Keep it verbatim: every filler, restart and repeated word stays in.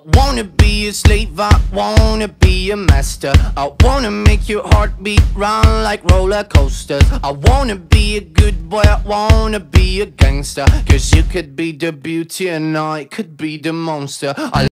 wanna be a slave, I wanna be a master. I wanna make your heartbeat run like roller coasters. I wanna be a good boy, I wanna be a gangster. Cause you could be the beauty and I could be the monster. I